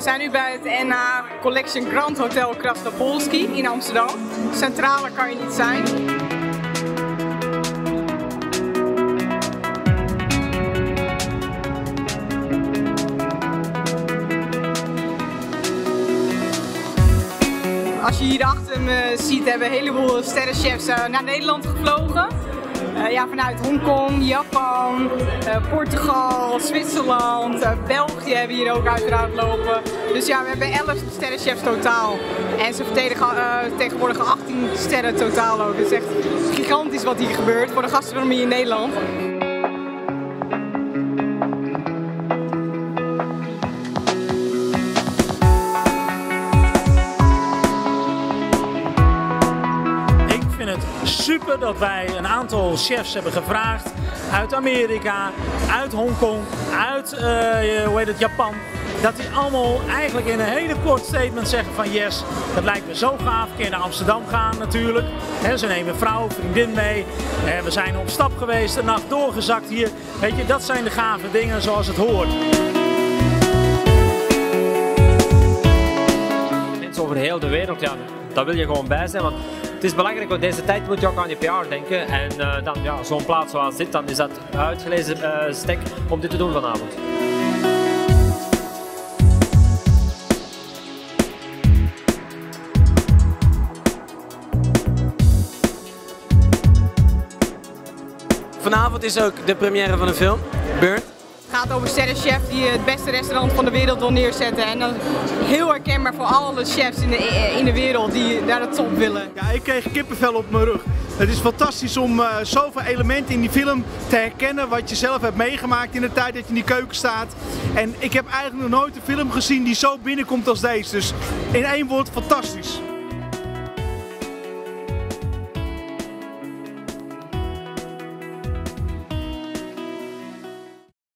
zijn nu bij het NA Collection Grand Hotel Krasnopolski in Amsterdam. Centraler kan je niet zijn. Als je hier achter me ziet, hebben een heleboel sterrenchefs naar Nederland gevlogen. Vanuit Hongkong, Japan, Portugal, Zwitserland, België hebben hier ook uiteraard lopen. Dus ja, we hebben 11 sterrenchefs totaal. En ze vertegenwoordigen 18 sterren totaal ook. Het is echt gigantisch wat hier gebeurt voor de gastronomie in Nederland. Super dat wij een aantal chefs hebben gevraagd uit Amerika, uit Hongkong, uit Japan. Dat die allemaal eigenlijk in een hele kort statement zeggen van yes, dat lijkt me zo gaaf. Kun je naar Amsterdam gaan natuurlijk. Ze nemen vrouw, vriendin mee. We zijn op stap geweest, de nacht doorgezakt hier. Weet je, dat zijn de gave dingen zoals het hoort. Mensen over heel de wereld, ja, daar wil je gewoon bij zijn. Want het is belangrijk, want deze tijd moet je ook aan je PR denken. En dan ja, zo'n plaats zoals dit, dan is dat uitgelezen stek om dit te doen vanavond. Vanavond is ook de première van een film, Burnt. Het gaat over sterrenchef die het beste restaurant van de wereld wil neerzetten. En dat is heel herkenbaar voor alle chefs in de wereld die naar de top willen. Ja, ik kreeg kippenvel op mijn rug. Het is fantastisch om zoveel elementen in die film te herkennen wat je zelf hebt meegemaakt in de tijd dat je in die keuken staat. En ik heb eigenlijk nog nooit een film gezien die zo binnenkomt als deze. Dus in één woord, fantastisch.